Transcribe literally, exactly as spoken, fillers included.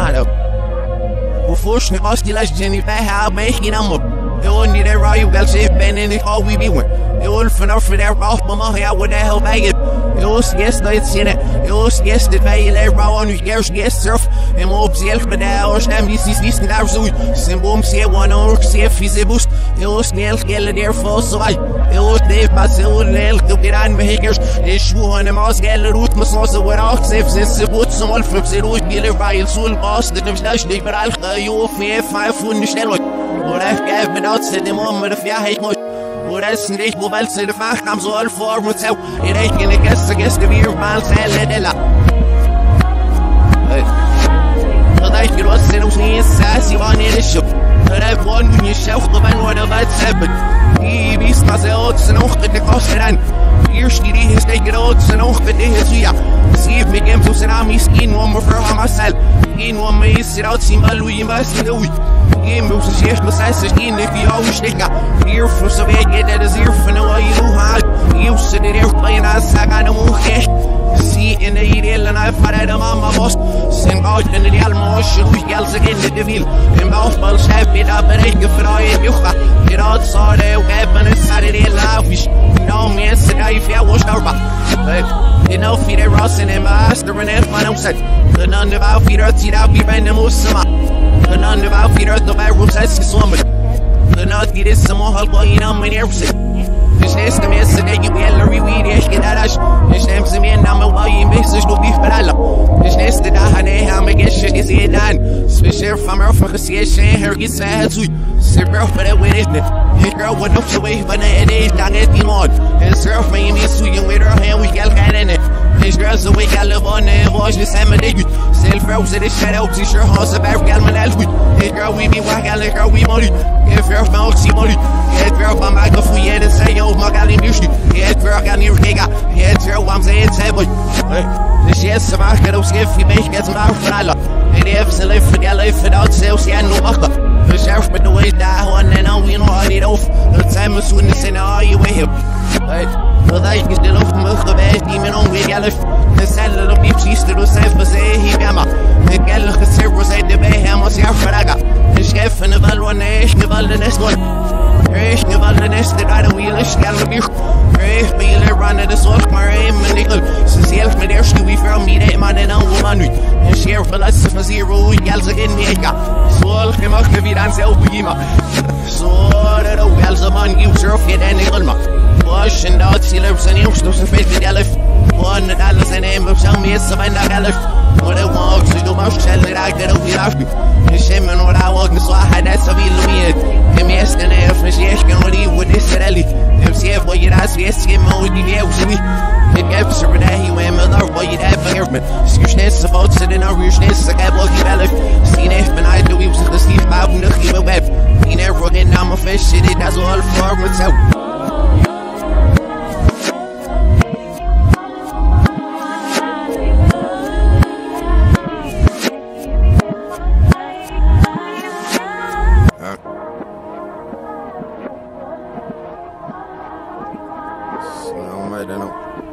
Mano. O fosse negócio de las Jenny vai have me in amor. Eu need a raio gal safe ben in the all we be one. Eu will fin off there off mama how would the hell bag it. Eu yes no it's in it. Eu yes the vai le raw on you yes yes surf. E mo obself me da os nem dis dis na so. Simbom se one or se fizibus. Eu snel gel der for so vai. Eu de passou lel do piran me hekers. E schwo ne mas gel rut mas so so war auch safe se gut so mal für se ruhig gel rail sul boss de nicht nicht überall eu fe five und schnell. Oder ich gebe mir das in dem Moment auf ja ich muss. Oder es nicht wo weil sie der Fach kam so all vor und so. Ich rechne Gäste Gäste wie mal Zelle della. Da ich gerost sind uns nie sie waren nicht so. Da wollen wir nicht auch wenn oder was haben. Die bis was er uns noch mit Kosten an. Hier steht die ist der große noch mit den hier. Sie mit dem so sind am Skin nur für Marcel. Gehen nur mehr ist raus sie mal Louis was du. Gehen wir uns erst mal sei es gehen nicht wie auch stecker. Hier für so weg der das hier von der you hat. You sit there playing as saga no mujer. See in the ideal and I fare der mamma boss. Sen out in the almo shrui gals again the vil. Im Bauchball schreibt wieder berechne freue Jucha. Ihr hat so der geben es sare der lafisch. No me se dai fia was darba. You know fi der Ross in master and if man set. The none of our feet are tit out be random musma. The none of our feet are the virus as so much. The not get is some more going on my nerves. Ich nächste mir ist der gibt ja wie ich geht das. Ich nehme sie mir Name bei ihm ist es nur wie für alle. Ich nächste da habe haben gesch ist ihr dann. Special from her for sie her geht sehr zu. Sie braucht für der Welt. Ich girl what up so way but it is down at the mod. It's her for me so you with her hand we got got in it. This girl's a week I live on the voice the same day. Self rose in the shadow she sure has a bear gal man else we. This girl we be walk out girl we money. If her found she money. Get her by my go for you to say yo my gal in you. Get her got new nigga. Get her I'm saying say boy. This is some I got to skip you make get some out for all. And if they live for their life without sales yeah no matter. The sheriff with the way down and now we know how it off. The time is soon the scenario with him. Dat ik is de lucht me geweest, die men onweergelf. De cellen op die precies de lucef bezee hier jammer. De gellige servers zijn de bij hem als jaar vragen. De schef en de wel wanneer ik de wel de nest wordt. Ik de wel de nest de daar de wiel is geldig weer. Ik ben jullie runnen de zorg maar één manier. Ze zelf met eerst wie voor mij de man en een woman nu. En scheer verlassen van zero geld zich in Amerika. Zorg gemaakt weer aan zelf beginnen. Zorg dat ook wel zo man je surf je dan niet allemaal. Wash and out, she lives in you, so she fits the galif. One that is the name of some years of the galif. What it walks, you do most shell that I get over the and shame and what I walk, so I had that to be illuminated. The mask and the appreciation, what he would this rally. If she ever you ask, yes, him, oh, the air was me. It gave her that he went with her, boy, you'd have a government. Skushness about sitting on Rushness, I got walking galif. Seen if and I do, he was the Steve Bob and the Kiva Web. He never getting on my fish, shit, it does all for myself. I don't know.